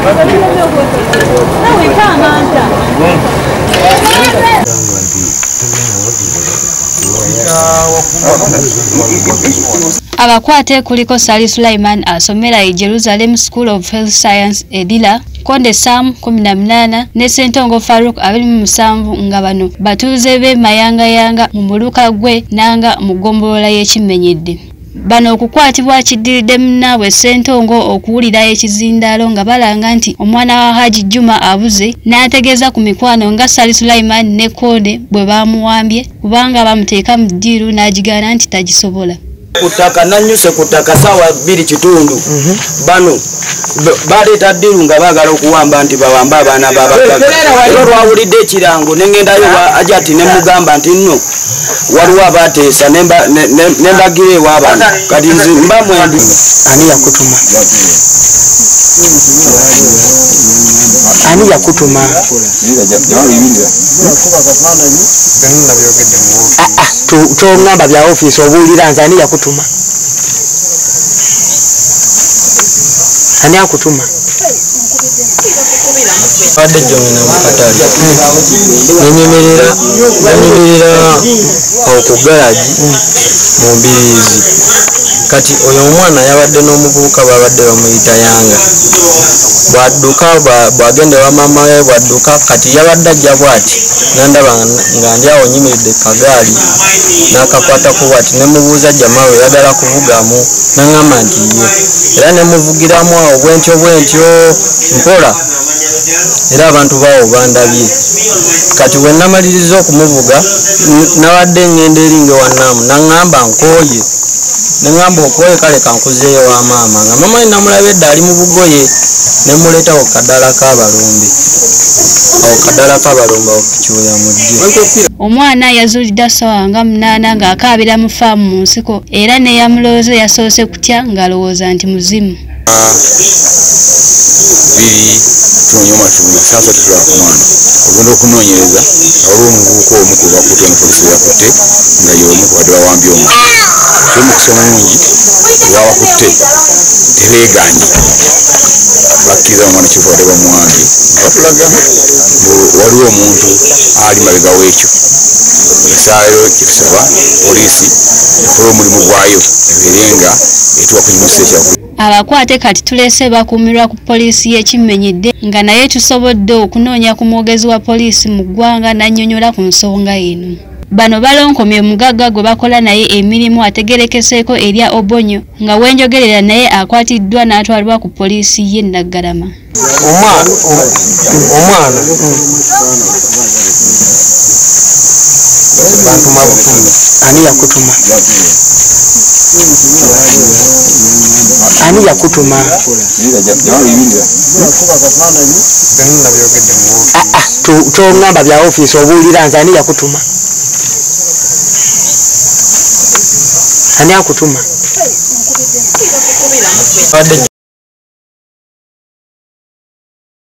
Abakwate kuliko Sali Sulaiman asomera e Jerusalem School of Health Science Edila, Konde Sam 18 ne Sentongo Farouk 27 nga bano batuuze be mayanga mu muluka gwe nanga mu gombolola y'ekimenyedde. Bano okukwatibwa kiddiridde munnaabwe Sentongo okuwulira ekizindaalo nga balanga nti omwana wa Haji Juma abuze n'ategeeza ku mikwano nga Sali Sulaiman ne Konde bwe bamuwambye kubanga bamuteeka mu ddiiru n'agigaana nti tagisobola. Kutaka nanyuse kutaka sawa 2 kitundu bano baleeta ddiru nga baagala okuwamba nti bawamba abaana babakaka era lwawulidde ekirango nengendayo ajati ne mugamba nti nno waliwo abateesa nembagira ewaabana kati nze mba mwendi ani yakutuma tongamba bya office obuulira nze ani yakutuma ani akutuma Wadde jomina mukatali nenyemerera okugalaji mu mbirizi kati oyo omwana yabadde n'omuvubuka babadde bamuyita Yanga bwadduka bwagende wa mama we bwadduka kati yabadde ajja bwati nandaba nga ndi awo nyimiridde kagaali n'akakwata ku bwati nemubuuza jamaa we yagala kuvugamu naŋŋamba nti ye era nemuvugiramu awo bwentyo mpola era abantu bawo bandabye kati we namaliriza okumuvuga nawadde ngende eringe wannaamu naŋŋamba nkooye neŋŋamba okooye kale kankuzeeyo wa maama nga mama we namulaba edda ali mu bugoye nemuleetawo kadala k'abalumbe okukyuya mujje. Omwana yazuulidde ssaawa nga 8 ng'akaabira mu faamu mu nsiko era n'eyamulooze yasoose kutya ng'alowooza nti muzimu. Tunyuma sasa tutula kumwana ogenda okunoonyereza olwo omuvubuka omu ku bakutte ne polisi yakutte nga y'omu kubadde bawambye omwana omukisa omulungi bawakutte tebeeganye bakkiriza omwana kivudde bamuwambye batulaga waliwo omuntu ali mabega w'ekyo esaayo kyetusaba polisi ekola omulimu gwayo ebeerenga etuwa kunyumisa ekyakulu. Abakwate kati tulese bakuumirwa ku poliisi y'ekimenyedde nga naye tusobodde okunoonya ku mwogezi wa poliisi mu ggwanga n'annyonnyola ku nsonga eno. Bano balonkomye omugagga gwe bakola naye emirimu ategerekeseeko erya Obonyo nga wenjogerera naye akwatiddwa n'atwalibwa ku poliisi y'e Naggalama. Omwana ani yakutuma tongamba bya office obuulira nze ani yakutuma ani akutuma